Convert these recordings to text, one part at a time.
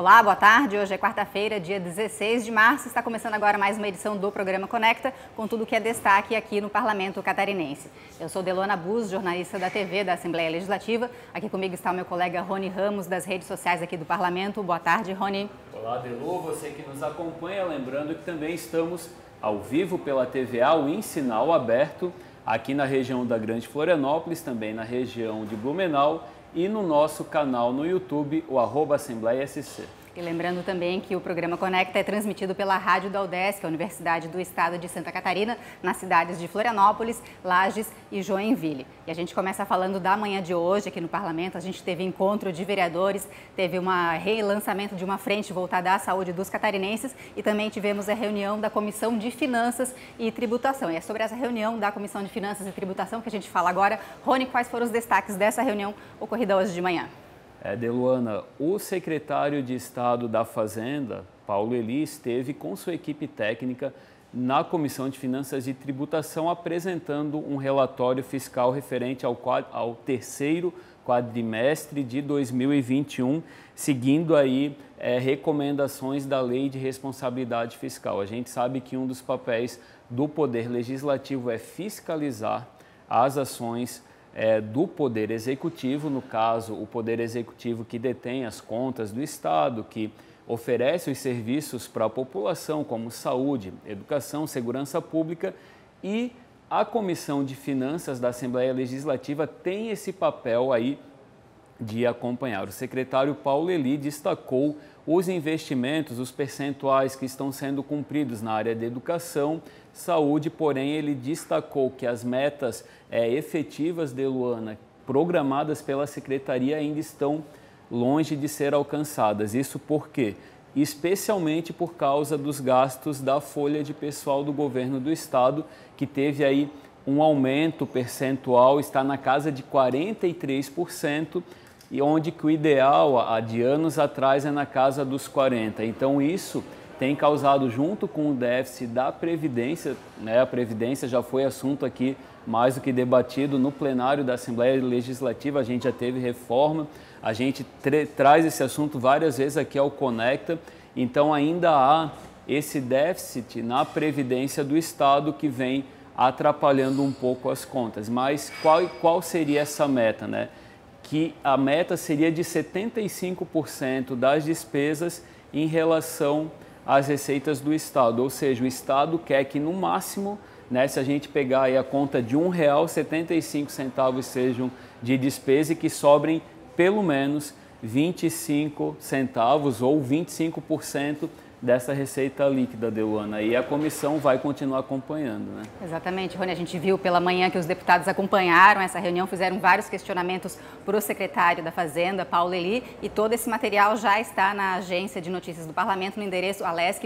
Olá, boa tarde. Hoje é quarta-feira, dia 16 de março. Está começando agora mais uma edição do programa Conecta, com tudo que é destaque aqui no Parlamento Catarinense. Eu sou Delona Bus, jornalista da TV da Assembleia Legislativa. Aqui comigo está o meu colega Rony Ramos, das redes sociais aqui do Parlamento. Boa tarde, Rony. Olá, Delu, você que nos acompanha. Lembrando que também estamos ao vivo pela TVA, em sinal aberto, aqui na região da Grande Florianópolis, também na região de Blumenau, e no nosso canal no YouTube, o @AssembleiaSC. E lembrando também que o programa Conecta é transmitido pela Rádio da UDESC, a Universidade do Estado de Santa Catarina, nas cidades de Florianópolis, Lages e Joinville. E a gente começa falando da manhã de hoje aqui no Parlamento. A gente teve encontro de vereadores, teve um relançamento de uma frente voltada à saúde dos catarinenses e também tivemos a reunião da Comissão de Finanças e Tributação. E é sobre essa reunião da Comissão de Finanças e Tributação que a gente fala agora. Rony, quais foram os destaques dessa reunião ocorrida hoje de manhã? Deluana, o secretário de Estado da Fazenda, Paulo Eli, esteve com sua equipe técnica na Comissão de Finanças e Tributação apresentando um relatório fiscal referente ao terceiro quadrimestre de 2021, seguindo aí recomendações da Lei de Responsabilidade Fiscal. A gente sabe que um dos papéis do Poder Legislativo é fiscalizar as ações do Poder Executivo, no caso, o Poder Executivo que detém as contas do Estado, que oferece os serviços para a população, como saúde, educação, segurança pública, e a Comissão de Finanças da Assembleia Legislativa tem esse papel aí de acompanhar. O secretário Paulo Eli destacou os investimentos, os percentuais que estão sendo cumpridos na área de educação, saúde, porém ele destacou que as metas efetivas de Luana, programadas pela Secretaria, ainda estão longe de ser alcançadas. Isso por quê? Especialmente por causa dos gastos da folha de pessoal do governo do Estado, que teve aí um aumento percentual, está na casa de 43%, e onde que o ideal, de anos atrás, é na casa dos 40%. Então isso tem causado, junto com o déficit da Previdência, a Previdência já foi assunto aqui mais do que debatido no plenário da Assembleia Legislativa, a gente já teve reforma, a gente traz esse assunto várias vezes aqui ao Conecta, então ainda há esse déficit na Previdência do Estado que vem atrapalhando um pouco as contas. Mas qual seria essa meta, né? Que a meta seria de 75% das despesas em relação às receitas do Estado, ou seja, o Estado quer que no máximo, se a gente pegar aí a conta de R$1, 75 centavos sejam de despesa e que sobrem pelo menos 25 centavos ou 25% dessa receita líquida, Delana, e a comissão vai continuar acompanhando, né? Exatamente, Rony, a gente viu pela manhã que os deputados acompanharam essa reunião, fizeram vários questionamentos para o secretário da Fazenda, Paulo Eli, e todo esse material já está na agência de notícias do Parlamento no endereço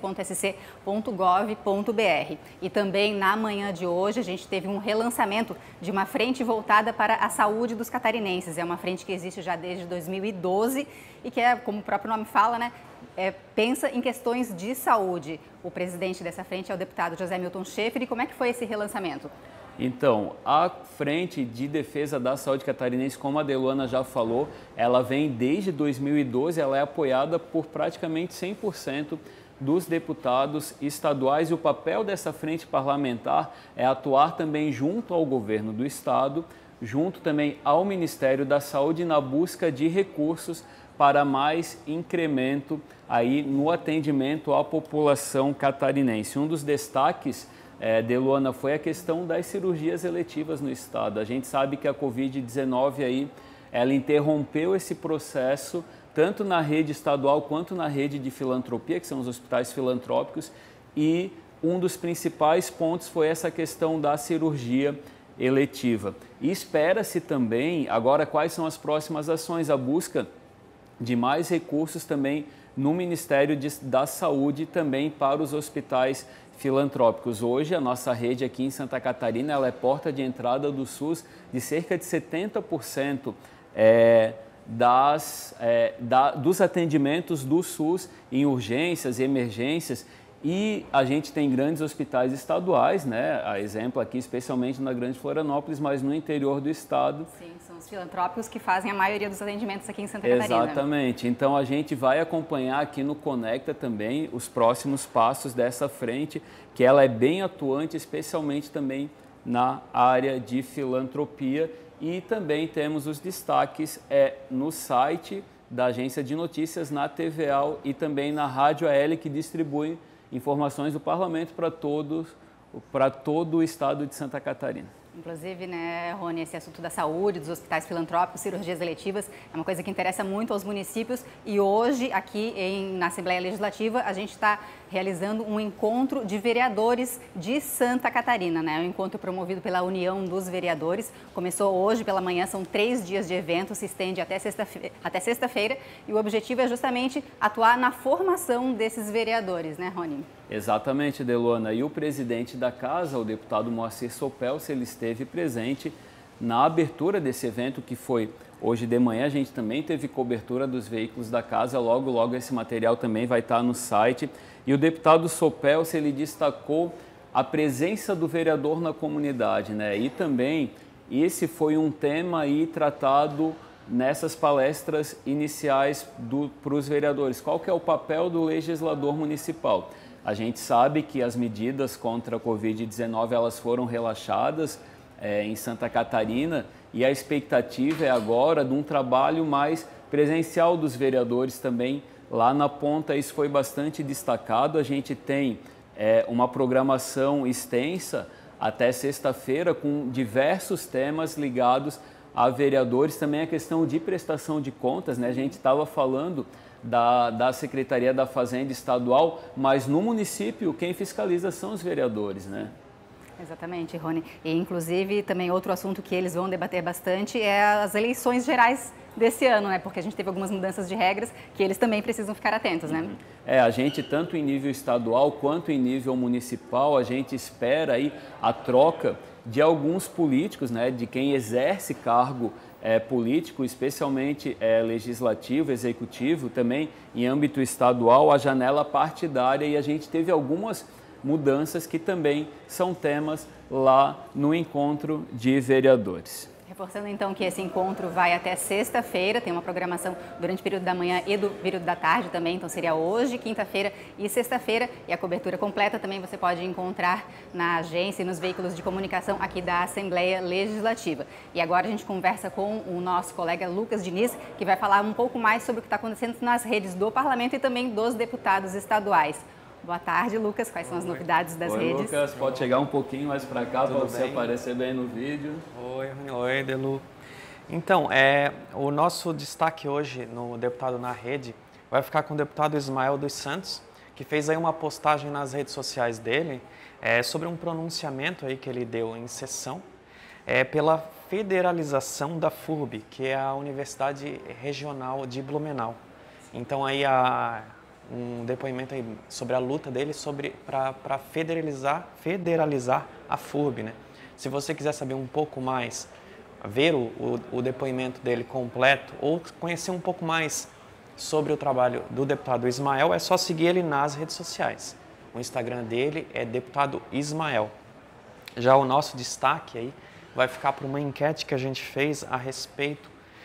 alesc.sc.gov.br. E também na manhã de hoje a gente teve um relançamento de uma frente voltada para a saúde dos catarinenses. É uma frente que existe já desde 2012 e que como o próprio nome fala, né? Pensa em questões de saúde. O presidente dessa frente é o deputado José Milton Schaefer. E como é que foi esse relançamento? Então, a Frente de Defesa da Saúde Catarinense, como a Delana já falou, ela vem desde 2012, ela é apoiada por praticamente 100% dos deputados estaduais, e o papel dessa frente parlamentar é atuar também junto ao governo do Estado, junto também ao Ministério da Saúde, na busca de recursos para mais incremento aí no atendimento à população catarinense. Um dos destaques, Delona, foi a questão das cirurgias eletivas no Estado. A gente sabe que a Covid-19 aí, ela interrompeu esse processo, tanto na rede estadual quanto na rede de filantropia, que são os hospitais filantrópicos, e um dos principais pontos foi essa questão da cirurgia eletiva. E espera-se também, agora, quais são as próximas ações, a busca de mais recursos também no Ministério da Saúde, também para os hospitais filantrópicos. Hoje, a nossa rede aqui em Santa Catarina, ela é porta de entrada do SUS de cerca de 70% dos atendimentos do SUS em urgências e emergências, e a gente tem grandes hospitais estaduais, a exemplo aqui, especialmente na Grande Florianópolis, mas no interior do estado. Sim, são os filantrópicos que fazem a maioria dos atendimentos aqui em Santa Catarina. Exatamente. Então a gente vai acompanhar aqui no Conecta também os próximos passos dessa frente, que ela é bem atuante, especialmente também na área de filantropia. E também temos os destaques no site da Agência de Notícias, na TVA e também na Rádio AL, que distribui informações do Parlamento para todo o estado de Santa Catarina. Inclusive, né, Rony, esse assunto da saúde, dos hospitais filantrópicos, cirurgias eletivas, é uma coisa que interessa muito aos municípios e hoje, aqui na Assembleia Legislativa, a gente está realizando um encontro de vereadores de Santa Catarina, né? Um encontro promovido pela União dos Vereadores. Começou hoje pela manhã, são 3 dias de evento, se estende até sexta-feira e o objetivo é justamente atuar na formação desses vereadores, né, Rony? Exatamente, Delona. E o presidente da casa, o deputado Moacir Sopelce, ele esteve presente na abertura desse evento, que foi hoje de manhã. A gente também teve cobertura dos veículos da casa, logo esse material também vai estar no site. E o deputado Sopelce, ele destacou a presença do vereador na comunidade, né? E também esse foi um tema aí tratado nessas palestras iniciais para os vereadores. Qual que é o papel do legislador municipal? A gente sabe que as medidas contra a Covid-19 elas foram relaxadas em Santa Catarina e a expectativa é agora de um trabalho mais presencial dos vereadores também lá na ponta. Isso foi bastante destacado. A gente tem uma programação extensa até sexta-feira com diversos temas ligados a vereadores. Também a questão de prestação de contas, né? A gente estava falando da Secretaria da Fazenda Estadual, mas no município quem fiscaliza são os vereadores, né? Exatamente, Rony. E, inclusive, também outro assunto que eles vão debater bastante é as eleições gerais desse ano, né? Porque a gente teve algumas mudanças de regras que eles também precisam ficar atentos, né? A gente, tanto em nível estadual quanto em nível municipal, a gente espera aí a troca de alguns políticos, né? De quem exerce cargo político, especialmente legislativo, executivo, também em âmbito estadual, a janela partidária, e a gente teve algumas mudanças que também são temas lá no encontro de vereadores. Reforçando então que esse encontro vai até sexta-feira, tem uma programação durante o período da manhã e do período da tarde também, então seria hoje, quinta-feira e sexta-feira, e a cobertura completa também você pode encontrar na agência e nos veículos de comunicação aqui da Assembleia Legislativa. E agora a gente conversa com o nosso colega Lucas Diniz, que vai falar um pouco mais sobre o que está acontecendo nas redes do Parlamento e também dos deputados estaduais. Boa tarde, Lucas. Quais são as novidades das redes? Lucas, pode chegar um pouquinho mais para cá para você aparecer bem no vídeo. Oi, Delu. Então, o nosso destaque hoje no Deputado na Rede vai ficar com o deputado Ismael dos Santos, que fez aí uma postagem nas redes sociais dele sobre um pronunciamento aí que ele deu em sessão pela federalização da FURB, que é a Universidade Regional de Blumenau. Então, aí um depoimento aí sobre a luta dele para federalizar a FURB, né? Se você quiser saber um pouco mais, ver o depoimento dele completo ou conhecer um pouco mais sobre o trabalho do deputado Ismael, é só seguir ele nas redes sociais. O Instagram dele é Deputado Ismael. Já o nosso destaque aí vai ficar para uma enquete que a gente fez a respeito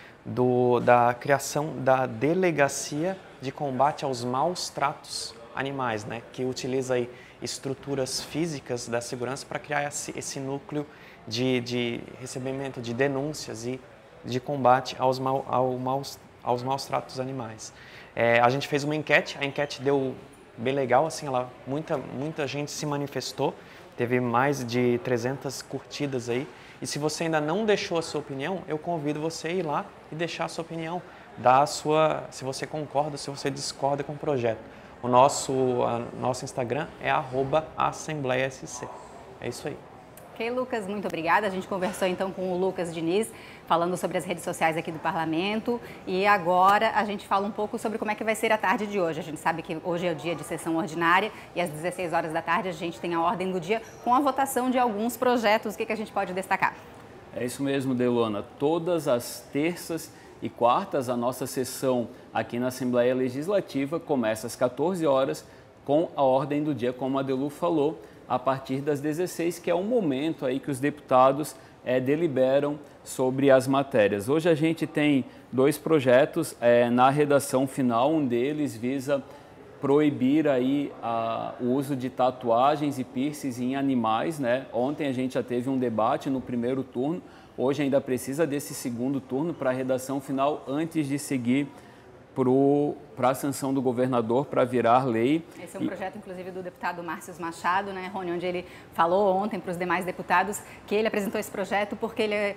da criação da Delegacia de Combate aos Maus Tratos Animais, né? Que utiliza aí estruturas físicas da segurança para criar esse núcleo de recebimento de denúncias e de combate aos maus tratos animais. A gente fez uma enquete, a enquete deu bem legal, assim, muita gente se manifestou, teve mais de 300 curtidas aí. E se você ainda não deixou a sua opinião, eu convido você a ir lá e deixar a sua opinião, se você concorda, se você discorda com o projeto. O nosso Instagram é @assembleiasc. É isso aí. Ok, Lucas, muito obrigada. A gente conversou então com o Lucas Diniz, falando sobre as redes sociais aqui do Parlamento. E agora a gente fala um pouco sobre como é que vai ser a tarde de hoje. A gente sabe que hoje é o dia de sessão ordinária e às 16 horas da tarde a gente tem a ordem do dia com a votação de alguns projetos. O que a gente pode destacar? É isso mesmo, Delona. Todas as terças e quartas a nossa sessão aqui na Assembleia Legislativa começa às 14 horas com a ordem do dia, como a Delu falou. a partir das 16, que é o momento aí que os deputados deliberam sobre as matérias. Hoje a gente tem 2 projetos na redação final, um deles visa proibir aí o uso de tatuagens e piercings em animais, né? Ontem a gente já teve um debate no primeiro turno, hoje ainda precisa desse segundo turno para a redação final antes de seguir para a sanção do governador para virar lei. Esse é um projeto, inclusive, do deputado Márcio Machado, né, Rony, onde ele falou ontem para os demais deputados que ele apresentou esse projeto porque ele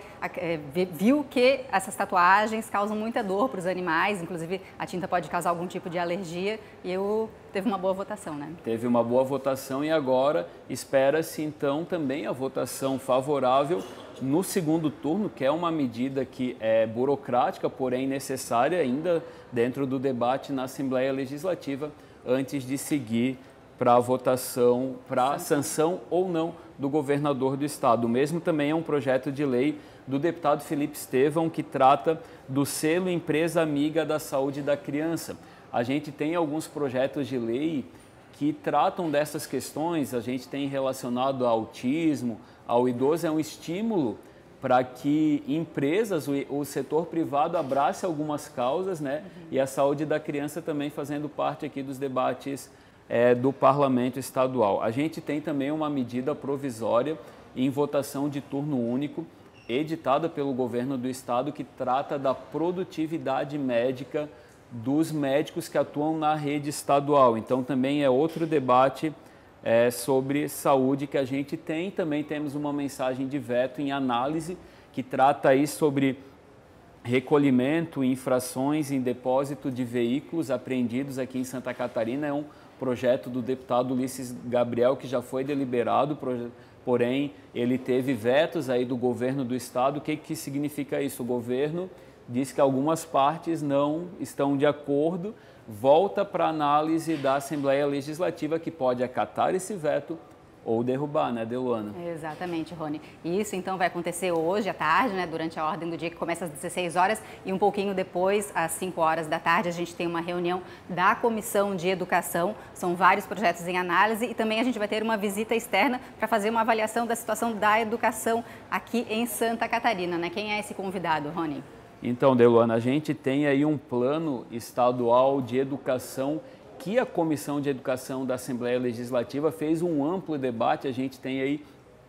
viu que essas tatuagens causam muita dor para os animais, inclusive a tinta pode causar algum tipo de alergia, e teve uma boa votação, né? Teve uma boa votação e agora espera-se, então, também a votação favorável no segundo turno, que é uma medida que é burocrática, porém necessária ainda dentro do debate na Assembleia Legislativa, antes de seguir para a votação, para a sanção ou não do governador do estado. O mesmo também é um projeto de lei do deputado Felipe Estevão, que trata do selo Empresa Amiga da Saúde da Criança. A gente tem alguns projetos de lei que tratam dessas questões, a gente tem relacionado ao autismo, ao idoso, é um estímulo para que empresas, o setor privado abrace algumas causas, né? E a saúde da criança também fazendo parte aqui dos debates do Parlamento Estadual. A gente tem também uma medida provisória em votação de turno único, editada pelo governo do estado, que trata da produtividade médica dos médicos que atuam na rede estadual. Então também é outro debate sobre saúde que a gente tem. Também temos uma mensagem de veto em análise que trata aí sobre recolhimento, infrações em depósito de veículos apreendidos aqui em Santa Catarina. É um projeto do deputado Ulisses Gabriel que já foi deliberado, porém ele teve vetos aí do governo do estado. O que significa isso? O governo diz que algumas partes não estão de acordo, volta para a análise da Assembleia Legislativa, que pode acatar esse veto ou derrubar, né, Deluana? Exatamente, Rony. E isso, então, vai acontecer hoje à tarde, né, durante a ordem do dia, que começa às 16 horas, e um pouquinho depois, às 5 horas da tarde, a gente tem uma reunião da Comissão de Educação. São vários projetos em análise e também a gente vai ter uma visita externa para fazer uma avaliação da situação da educação aqui em Santa Catarina, né? Quem é esse convidado, Rony? Então, Deluana, a gente tem aí um plano estadual de educação que a Comissão de Educação da Assembleia Legislativa fez um amplo debate. A gente tem aí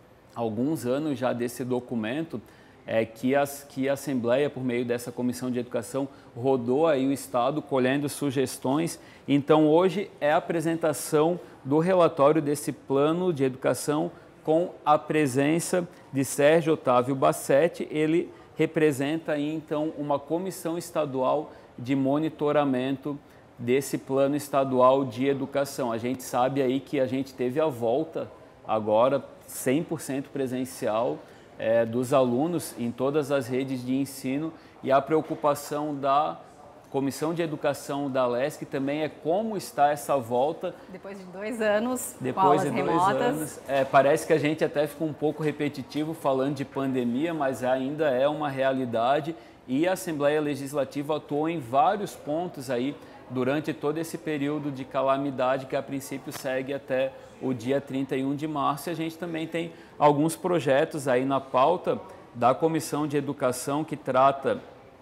alguns anos já desse documento, que a Assembleia, por meio dessa Comissão de Educação, rodou aí o Estado colhendo sugestões. Então, hoje é a apresentação do relatório desse plano de educação com a presença de Sérgio Otávio Bassetti. Ele representa aí, então, uma comissão estadual de monitoramento desse plano estadual de educação. A gente sabe aí que a gente teve a volta agora 100% presencial dos alunos em todas as redes de ensino, e a preocupação da Comissão de Educação da Alesc também é como está essa volta. Depois de 2 anos, depois com de 2 remotas. anos, parece que a gente até ficou um pouco repetitivo falando de pandemia, mas ainda é uma realidade, e a Assembleia Legislativa atuou em vários pontos aí durante todo esse período de calamidade que a princípio segue até o dia 31 de março. E a gente também tem alguns projetos aí na pauta da Comissão de Educação que trata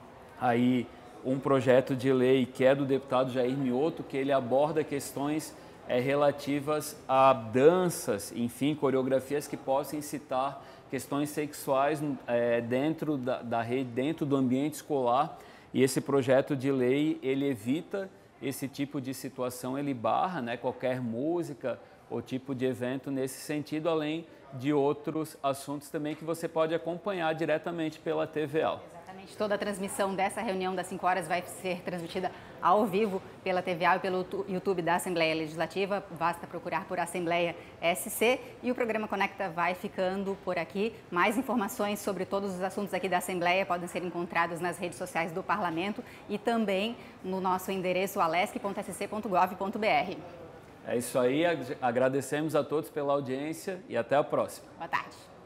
aí um projeto de lei que é do deputado Jair Mioto, que ele aborda questões relativas a danças, enfim, coreografias que possam incitar questões sexuais dentro da rede, dentro do ambiente escolar. E esse projeto de lei, ele evita esse tipo de situação, ele barra, né, qualquer música ou tipo de evento nesse sentido, além de outros assuntos também que você pode acompanhar diretamente pela TVA. Exatamente, toda a transmissão dessa reunião das 5 horas vai ser transmitida ao vivo pela TVA e pelo YouTube da Assembleia Legislativa. Basta procurar por Assembleia SC, e o programa Conecta vai ficando por aqui. Mais informações sobre todos os assuntos aqui da Assembleia podem ser encontrados nas redes sociais do Parlamento e também no nosso endereço alesc.sc.gov.br. É isso aí, agradecemos a todos pela audiência e até a próxima. Boa tarde.